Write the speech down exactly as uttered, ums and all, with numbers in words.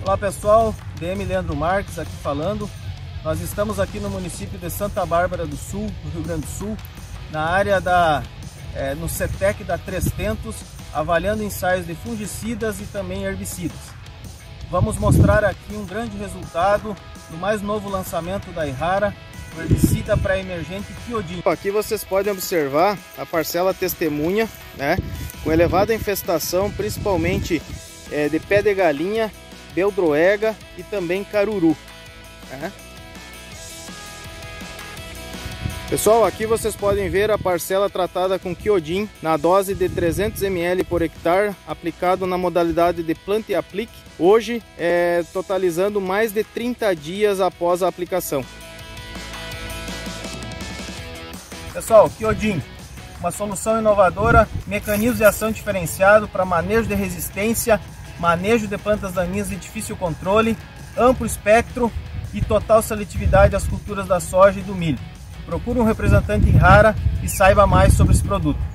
Olá pessoal, D M Leandro Marques aqui falando. Nós estamos aqui no município de Santa Bárbara do Sul, no Rio Grande do Sul, na área da, é, no CETEC da Três Tentos, avaliando ensaios de fungicidas e também herbicidas. Vamos mostrar aqui um grande resultado do mais novo lançamento da Yara, o herbicida pré-emergente Kyodin. Aqui vocês podem observar a parcela testemunha, né, com elevada infestação, principalmente é, de pé de galinha, beldroega e também caruru, né? Pessoal, aqui vocês podem ver a parcela tratada com Kyodin na dose de trezentos mililitros por hectare, aplicado na modalidade de planta e aplique, hoje é, totalizando mais de trinta dias após a aplicação. Pessoal, Kyodin, uma solução inovadora, mecanismo de ação diferenciado para manejo de resistência, manejo de plantas daninhas de difícil controle, amplo espectro e total seletividade às culturas da soja e do milho. Procure um representante Yara e saiba mais sobre esse produto.